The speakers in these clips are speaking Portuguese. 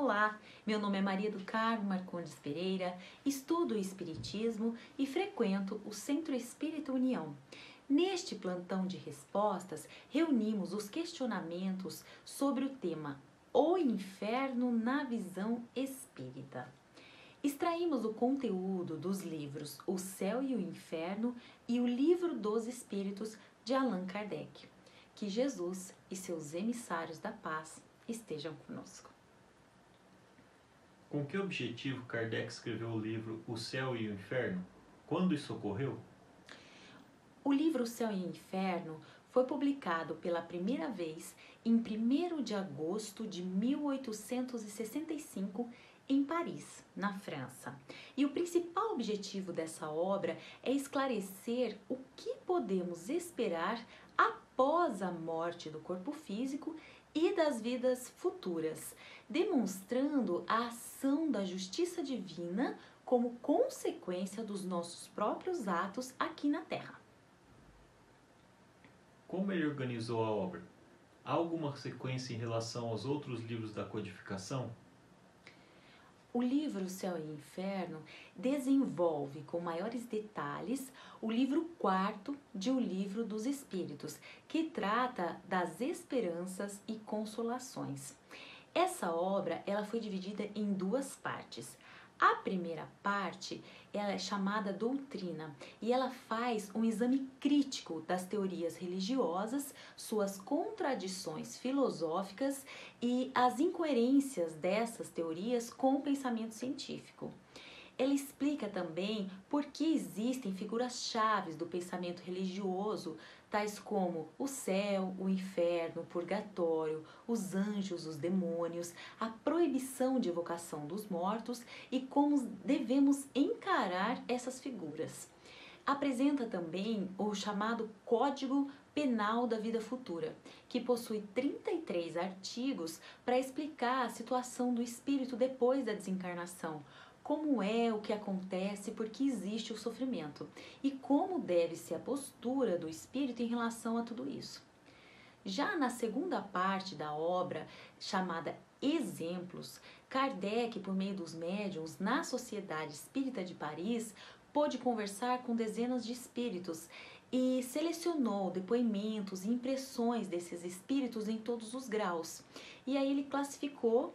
Olá, meu nome é Maria do Carmo Marcondes Pereira, estudo o Espiritismo e frequento o Centro Espírita União. Neste plantão de respostas, reunimos os questionamentos sobre o tema O Inferno na Visão Espírita. Extraímos o conteúdo dos livros O Céu e o Inferno e o Livro dos Espíritos de Allan Kardec. Que Jesus e seus emissários da paz estejam conosco. Com que objetivo Kardec escreveu o livro O Céu e o Inferno? Quando isso ocorreu? O livro O Céu e o Inferno foi publicado pela primeira vez em 1º de agosto de 1865 em Paris, na França. E o principal objetivo dessa obra é esclarecer o que podemos esperar após a morte do corpo físico e das vidas futuras, demonstrando a ação da justiça divina como consequência dos nossos próprios atos aqui na Terra. Como ele organizou a obra? Há alguma sequência em relação aos outros livros da codificação? O livro O Céu e o Inferno desenvolve com maiores detalhes o livro 4º de O Livro dos Espíritos, que trata das esperanças e consolações. Essa obra ela foi dividida em duas partes. A primeira parte ela é chamada Doutrina e ela faz um exame crítico das teorias religiosas, suas contradições filosóficas e as incoerências dessas teorias com o pensamento científico. Ela explica também por que existem figuras-chave do pensamento religioso, tais como o céu, o inferno, o purgatório, os anjos, os demônios, a proibição de evocação dos mortos e como devemos encarar essas figuras. Apresenta também o chamado Código Penal da Vida Futura, que possui 33 artigos para explicar a situação do espírito depois da desencarnação, como é o que acontece, por que existe o sofrimento e como deve ser a postura do espírito em relação a tudo isso. Já na segunda parte da obra, chamada Exemplos, Kardec, por meio dos médiuns na Sociedade Espírita de Paris, pôde conversar com dezenas de espíritos e selecionou depoimentos e impressões desses espíritos em todos os graus. E aí ele classificou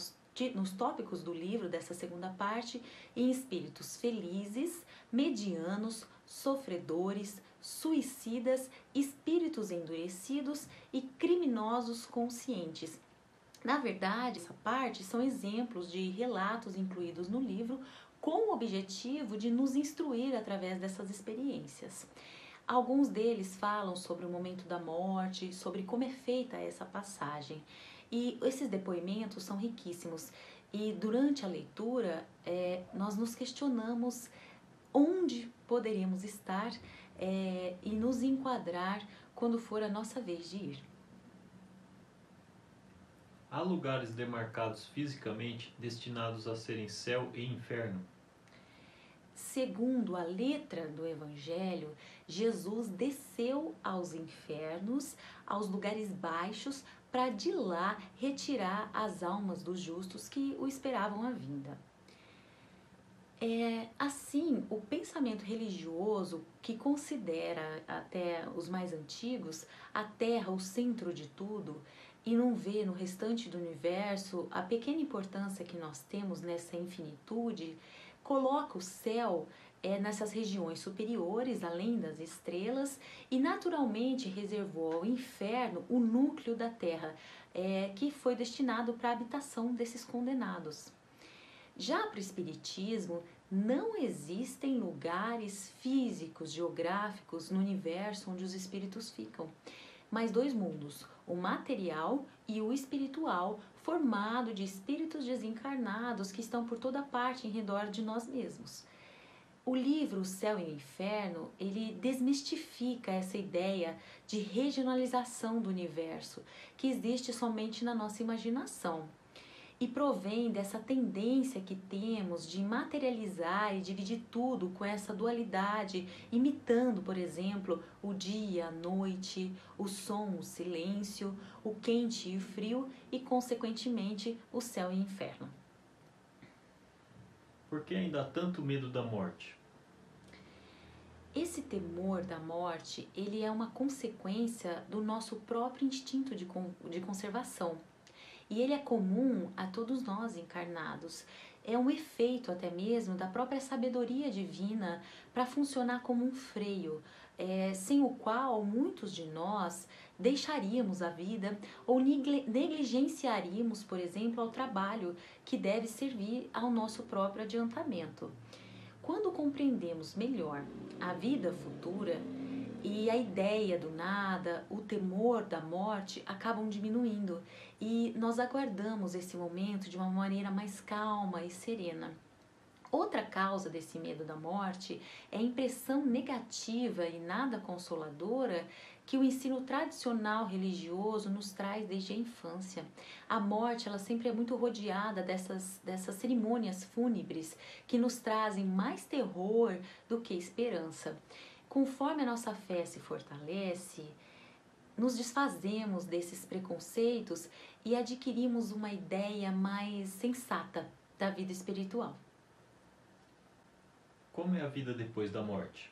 nos tópicos do livro, dessa segunda parte, em espíritos felizes, medianos, sofredores, suicidas, espíritos endurecidos e criminosos conscientes. Na verdade, essa parte são exemplos de relatos incluídos no livro com o objetivo de nos instruir através dessas experiências. Alguns deles falam sobre o momento da morte, sobre como é feita essa passagem. E esses depoimentos são riquíssimos. E durante a leitura, nós nos questionamos onde poderíamos estar e nos enquadrar quando for a nossa vez de ir. Há lugares demarcados fisicamente destinados a serem céu e inferno? Segundo a letra do Evangelho, Jesus desceu aos infernos, aos lugares baixos, para de lá retirar as almas dos justos que o esperavam à vinda. Assim, o pensamento religioso, que considera até os mais antigos a Terra o centro de tudo e não vê no restante do universo a pequena importância que nós temos nessa infinitude, coloca o céu nessas regiões superiores, além das estrelas, e naturalmente reservou ao inferno o núcleo da Terra, que foi destinado para a habitação desses condenados. Já para o Espiritismo, não existem lugares físicos, geográficos no universo onde os espíritos ficam, mas dois mundos, o material e o espiritual, formado de espíritos desencarnados que estão por toda parte em redor de nós mesmos. O livro O Céu e o Inferno, ele desmistifica essa ideia de regionalização do universo, que existe somente na nossa imaginação. e provém dessa tendência que temos de materializar e dividir tudo com essa dualidade, imitando, por exemplo, o dia, a noite, o som, o silêncio, o quente e o frio e, consequentemente, o céu e o inferno. Por que ainda há tanto medo da morte? Esse temor da morte, ele é uma consequência do nosso próprio instinto de conservação. E ele é comum a todos nós encarnados. É um efeito até mesmo da própria sabedoria divina para funcionar como um freio, sem o qual muitos de nós deixaríamos a vida ou negligenciaríamos, por exemplo, ao trabalho que deve servir ao nosso próprio adiantamento. Quando compreendemos melhor a vida futura e a ideia do nada, o temor da morte acabam diminuindo e nós aguardamos esse momento de uma maneira mais calma e serena. Outra causa desse medo da morte é a impressão negativa e nada consoladora que o ensino tradicional religioso nos traz desde a infância. A morte, ela sempre é muito rodeada dessas cerimônias fúnebres que nos trazem mais terror do que esperança. Conforme a nossa fé se fortalece, nos desfazemos desses preconceitos e adquirimos uma ideia mais sensata da vida espiritual. Como é a vida depois da morte?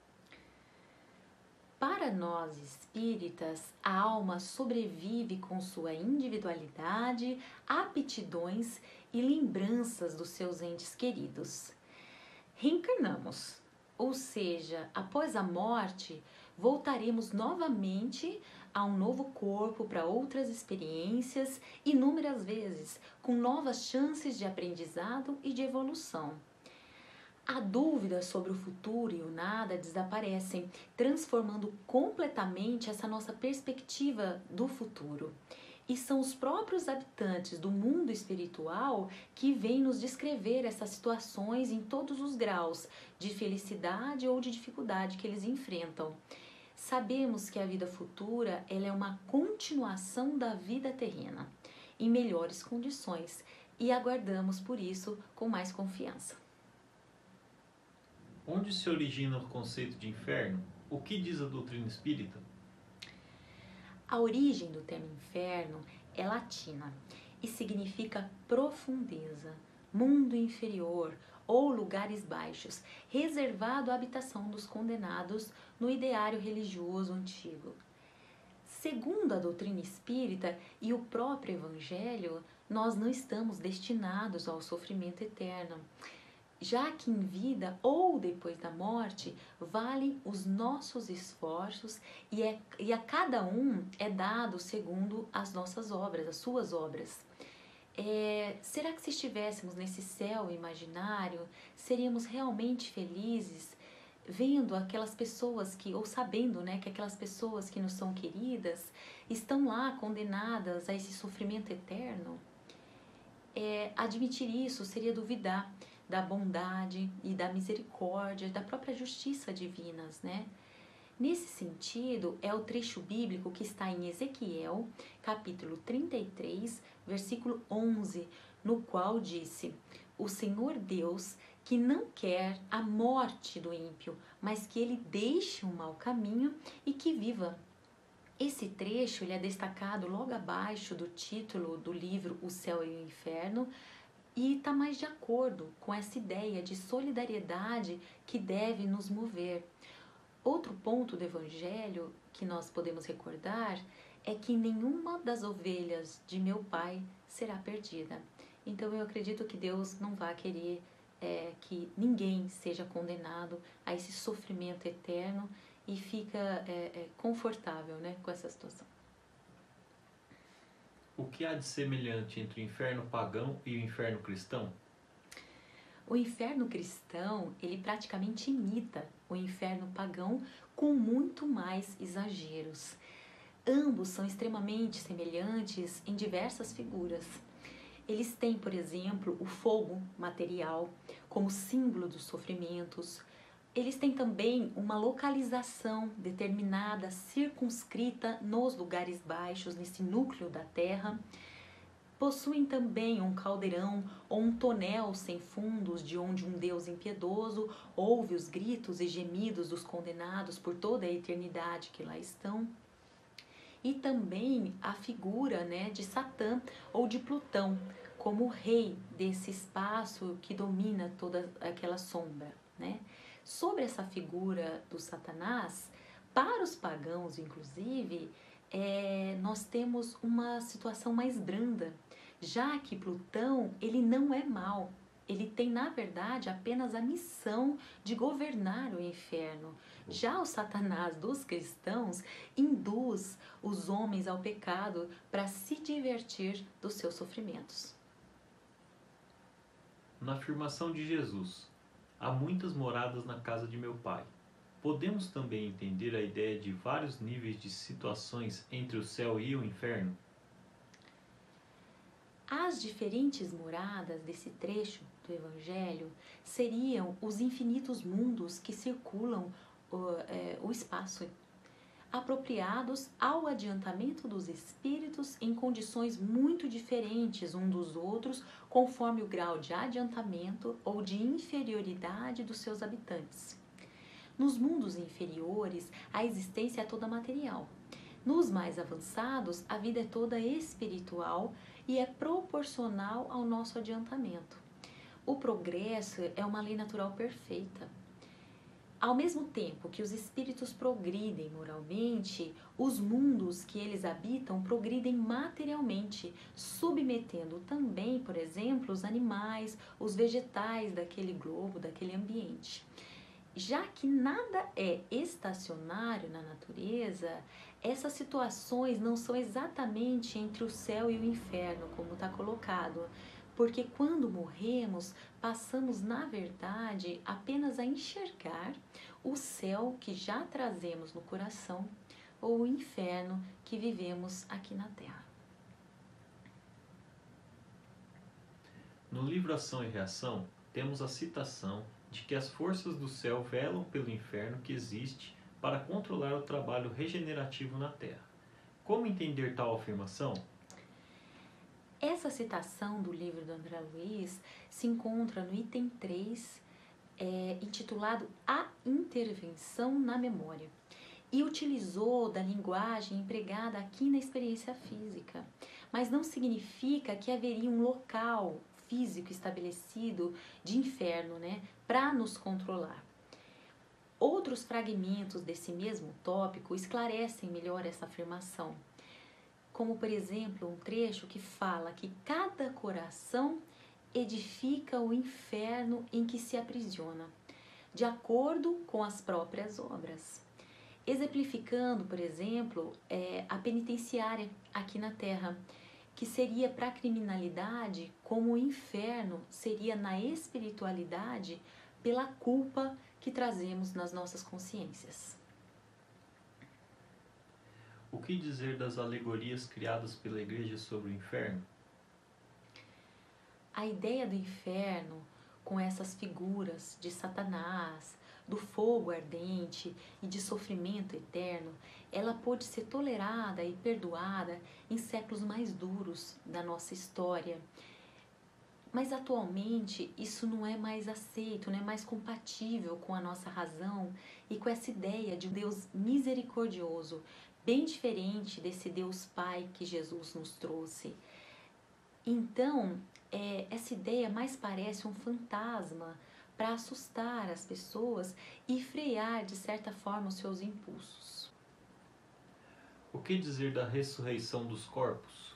Para nós espíritas, a alma sobrevive com sua individualidade, aptidões e lembranças dos seus entes queridos. Reencarnamos, ou seja, após a morte, voltaremos novamente a um novo corpo para outras experiências, inúmeras vezes, com novas chances de aprendizado e de evolução. A dúvida sobre o futuro e o nada desaparecem, transformando completamente essa nossa perspectiva do futuro. E são os próprios habitantes do mundo espiritual que vêm nos descrever essas situações em todos os graus de felicidade ou de dificuldade que eles enfrentam. Sabemos que a vida futura ela é uma continuação da vida terrena, em melhores condições, e aguardamos por isso com mais confiança. Onde se origina o conceito de inferno? O que diz a doutrina espírita? A origem do termo inferno é latina e significa profundeza, mundo inferior ou lugares baixos, reservado à habitação dos condenados no ideário religioso antigo. Segundo a doutrina espírita e o próprio Evangelho, nós não estamos destinados ao sofrimento eterno, já que em vida ou depois da morte valem os nossos esforços e a cada um é dado segundo as nossas obras, as suas obras. Será que se estivéssemos nesse céu imaginário, seríamos realmente felizes vendo aquelas pessoas ou sabendo, né, que aquelas pessoas que nos são queridas estão lá condenadas a esse sofrimento eterno? Admitir isso seria duvidar da bondade e da misericórdia, da própria justiça divinas, né? Nesse sentido, é o trecho bíblico que está em Ezequiel, capítulo 33, versículo 11, no qual disse: "O Senhor Deus, que não quer a morte do ímpio, mas que ele deixe um mau caminho e que viva." Esse trecho ele é destacado logo abaixo do título do livro O Céu e o Inferno, e está mais de acordo com essa ideia de solidariedade que deve nos mover. Outro ponto do Evangelho que nós podemos recordar é que nenhuma das ovelhas de meu Pai será perdida. Então eu acredito que Deus não vai querer que ninguém seja condenado a esse sofrimento eterno e fica confortável, né, com essa situação. O que há de semelhante entre o inferno pagão e o inferno cristão? O inferno cristão, ele praticamente imita o inferno pagão com muito mais exageros. Ambos são extremamente semelhantes em diversas figuras. Eles têm, por exemplo, o fogo material como símbolo dos sofrimentos. Eles têm também uma localização determinada, circunscrita nos lugares baixos, nesse núcleo da terra. Possuem também um caldeirão ou um tonel sem fundos, de onde um Deus impiedoso ouve os gritos e gemidos dos condenados por toda a eternidade que lá estão. E também a figura, né, de Satã ou de Plutão, como o rei desse espaço que domina toda aquela sombra, né? Sobre essa figura do Satanás, para os pagãos, inclusive, nós temos uma situação mais branda, já que Plutão, ele não é mau, ele tem, na verdade, apenas a missão de governar o inferno. Já o Satanás dos cristãos induz os homens ao pecado para se divertir dos seus sofrimentos. Na afirmação de Jesus, há muitas moradas na casa de meu Pai. Podemos também entender a ideia de vários níveis de situações entre o céu e o inferno? As diferentes moradas desse trecho do Evangelho seriam os infinitos mundos que circulam o espaço, apropriados ao adiantamento dos espíritos em condições muito diferentes uns dos outros, conforme o grau de adiantamento ou de inferioridade dos seus habitantes. Nos mundos inferiores, a existência é toda material. Nos mais avançados, a vida é toda espiritual e é proporcional ao nosso adiantamento. O progresso é uma lei natural perfeita. Ao mesmo tempo que os espíritos progridem moralmente, os mundos que eles habitam progridem materialmente, submetendo também, por exemplo, os animais, os vegetais daquele globo, daquele ambiente. Já que nada é estacionário na natureza, essas situações não são exatamente entre o céu e o inferno, como está colocado, porque quando morremos, passamos, na verdade, apenas a enxergar o céu que já trazemos no coração ou o inferno que vivemos aqui na Terra. No livro Ação e Reação, temos a citação de que as forças do céu velam pelo inferno que existe para controlar o trabalho regenerativo na Terra. Como entender tal afirmação? Essa citação do livro do André Luiz se encontra no item 3, intitulado A Intervenção na Memória, e utilizou da linguagem empregada aqui na experiência física, mas não significa que haveria um local físico estabelecido de inferno, né, para nos controlar. Outros fragmentos desse mesmo tópico esclarecem melhor essa afirmação, como, por exemplo, um trecho que fala que cada coração edifica o inferno em que se aprisiona, de acordo com as próprias obras. Exemplificando, por exemplo, a penitenciária aqui na Terra, que seria para a criminalidade como o inferno seria na espiritualidade pela culpa que trazemos nas nossas consciências. O que dizer das alegorias criadas pela Igreja sobre o inferno? A ideia do inferno, com essas figuras de Satanás, do fogo ardente e de sofrimento eterno, ela pôde ser tolerada e perdoada em séculos mais duros da nossa história. Mas atualmente isso não é mais aceito, não é mais compatível com a nossa razão e com essa ideia de um Deus misericordioso, bem diferente desse Deus Pai que Jesus nos trouxe. Então, essa ideia mais parece um fantasma para assustar as pessoas e frear, de certa forma, os seus impulsos. O que dizer da ressurreição dos corpos?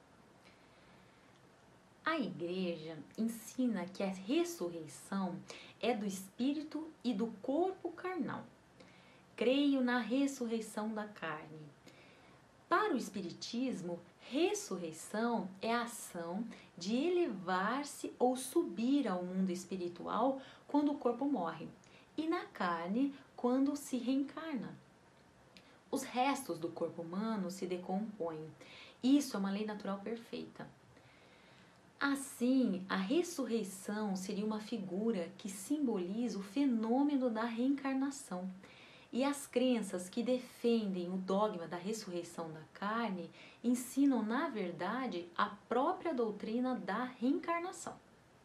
A Igreja ensina que a ressurreição é do espírito e do corpo carnal. Creio na ressurreição da carne. Para o Espiritismo, ressurreição é a ação de elevar-se ou subir ao mundo espiritual quando o corpo morre, e na carne quando se reencarna. Os restos do corpo humano se decompõem. Isso é uma lei natural perfeita. Assim, a ressurreição seria uma figura que simboliza o fenômeno da reencarnação. E as crenças que defendem o dogma da ressurreição da carne ensinam, na verdade, a própria doutrina da reencarnação.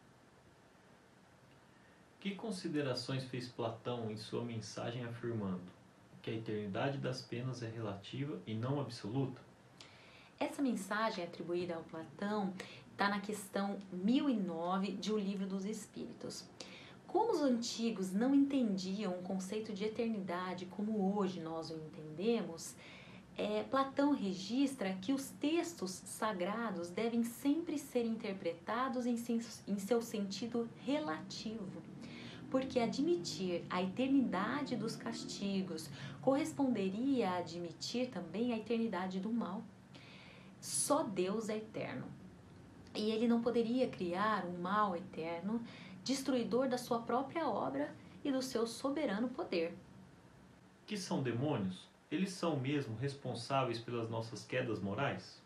Que considerações fez Platão em sua mensagem afirmando que a eternidade das penas é relativa e não absoluta? Essa mensagem atribuída ao Platão está na questão 1009 de O Livro dos Espíritos. Como os antigos não entendiam o conceito de eternidade como hoje nós o entendemos, Platão registra que os textos sagrados devem sempre ser interpretados em seu sentido relativo, porque admitir a eternidade dos castigos corresponderia a admitir também a eternidade do mal. Só Deus é eterno, e ele não poderia criar um mal eterno, destruidor da sua própria obra e do seu soberano poder. Que são demônios? Eles são mesmo responsáveis pelas nossas quedas morais?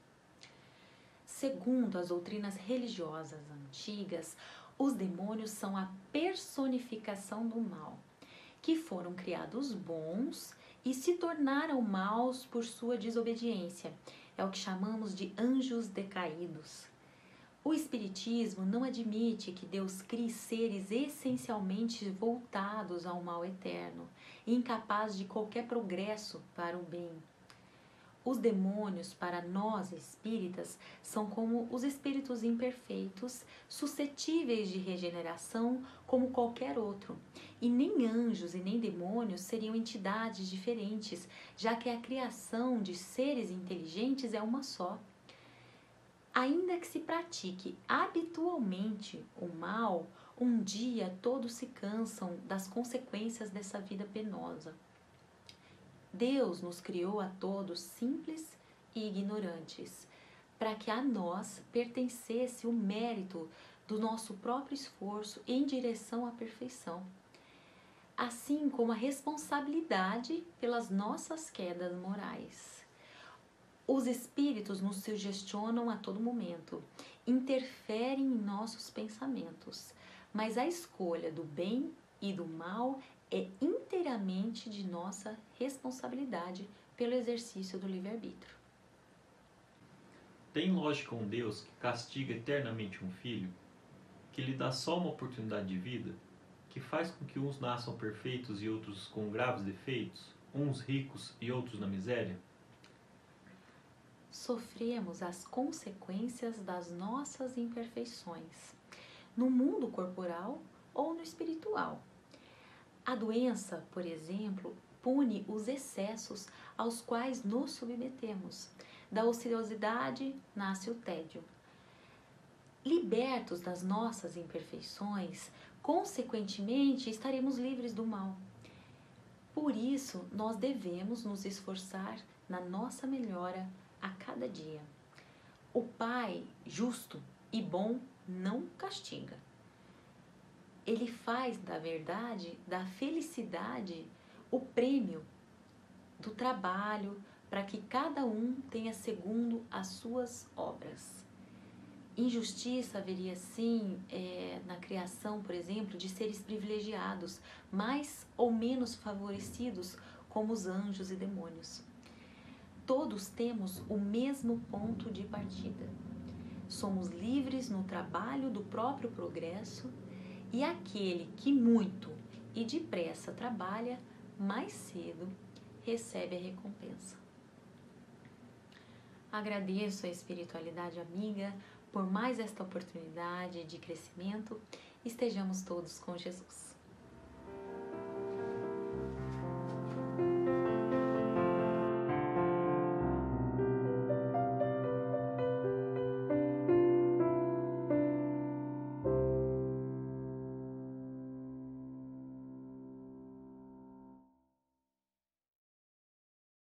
Segundo as doutrinas religiosas antigas, os demônios são a personificação do mal, que foram criados bons e se tornaram maus por sua desobediência. É o que chamamos de anjos decaídos. O Espiritismo não admite que Deus crie seres essencialmente voltados ao mal eterno e incapazes de qualquer progresso para o bem. Os demônios, para nós espíritas, são como os espíritos imperfeitos, suscetíveis de regeneração como qualquer outro. E nem anjos e nem demônios seriam entidades diferentes, já que a criação de seres inteligentes é uma só. Ainda que se pratique habitualmente o mal, um dia todos se cansam das consequências dessa vida penosa. Deus nos criou a todos simples e ignorantes, para que a nós pertencesse o mérito do nosso próprio esforço em direção à perfeição, assim como a responsabilidade pelas nossas quedas morais. Os espíritos nos sugestionam a todo momento, interferem em nossos pensamentos, mas a escolha do bem e do mal é inteiramente de nossa responsabilidade pelo exercício do livre-arbítrio. Tem lógica um Deus que castiga eternamente um filho, que lhe dá só uma oportunidade de vida, que faz com que uns nasçam perfeitos e outros com graves defeitos, uns ricos e outros na miséria? Sofremos as consequências das nossas imperfeições, no mundo corporal ou no espiritual. A doença, por exemplo, pune os excessos aos quais nos submetemos. Da ociosidade nasce o tédio. Libertos das nossas imperfeições, consequentemente estaremos livres do mal. Por isso, nós devemos nos esforçar na nossa melhora a cada dia. O Pai, justo e bom, não castiga. Ele faz, da verdade, da felicidade, o prêmio do trabalho para que cada um tenha segundo as suas obras. Injustiça haveria sim na criação, por exemplo, de seres privilegiados, mais ou menos favorecidos, como os anjos e demônios. Todos temos o mesmo ponto de partida. Somos livres no trabalho do próprio progresso, e aquele que muito e depressa trabalha, mais cedo recebe a recompensa. Agradeço a espiritualidade amiga por mais esta oportunidade de crescimento. Estejamos todos com Jesus.